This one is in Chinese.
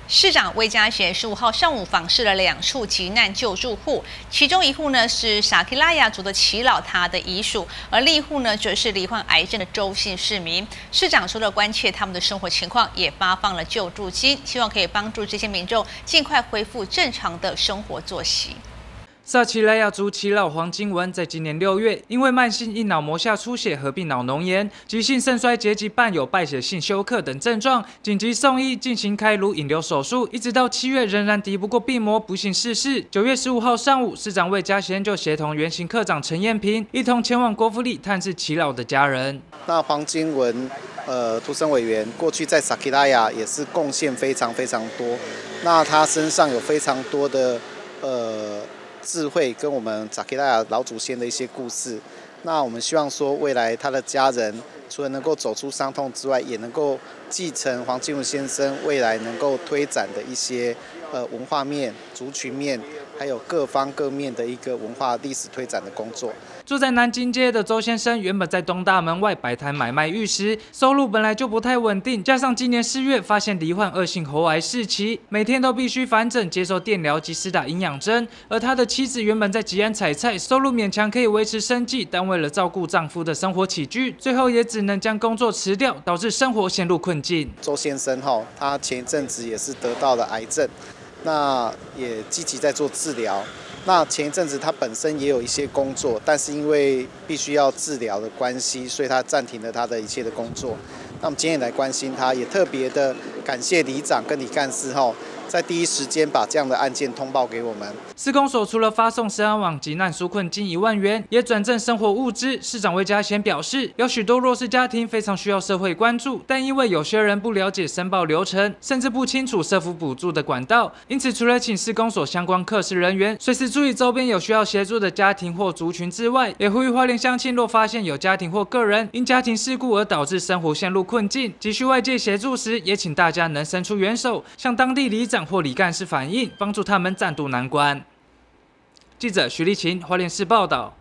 市长魏家贤15号上午访视了2处急难救助户，其中一户呢是沙基拉雅族的耆老他的遗属，而另一户呢则是罹患癌症的周姓市民。市长除了关切他们的生活情况，也发放了救助金，希望可以帮助这些民众尽快恢复正常的生活作息。 沙奇莱雅族耆老黄金文在今年6月，因为慢性硬脑膜下出血合并脑脓炎、急性肾衰竭及伴有败血性休克等症状，紧急送医进行开颅引流手术，一直到7月仍然敌不过病魔，不幸逝世。9月15号上午，市长魏家贤就协同原刑科长陈彦平一同前往国府里探视耆老的家人。 那黄金文，土生委员过去在沙基拉雅也是贡献非常多，那他身上有非常多的智慧跟我们沙基拉雅老祖先的一些故事，那我们希望说未来他的家人除了能够走出伤痛之外，也能够继承黄金文先生未来能够推展的一些文化面、族群面，还有各方各面的一个文化历史推展的工作。 住在南京街的周先生，原本在东大门外摆摊买卖玉石，收入本来就不太稳定，加上今年4月发现罹患恶性喉癌四期，每天都必须返诊接受电疗及施打营养针。而他的妻子原本在吉安采菜，收入勉强可以维持生计，但为了照顾丈夫的生活起居，最后也只能将工作辞掉，导致生活陷入困境。 周先生他前一阵子也是得到了癌症，那也积极在做治疗。 那前一阵子他本身也有一些工作，但是因为必须要治疗的关系，所以他暂停了他的一切的工作。那我们今天也来关心他，也特别的感谢里长跟李干事在第一时间把这样的案件通报给我们。 市公所除了发送食安网急难纾困金1万元，也转赠生活物资。市长魏家贤表示，有许多弱势家庭非常需要社会关注，但因为有些人不了解申报流程，甚至不清楚社福补助的管道，因此除了请市公所相关科室人员随时注意周边有需要协助的家庭或族群之外，也呼吁花莲乡亲若发现有家庭或个人因家庭事故而导致生活陷入困境，急需外界协助时，也请大家能伸出援手，向当地里长或里干事反映，帮助他们暂渡难关。记者徐立琴，花莲市报道。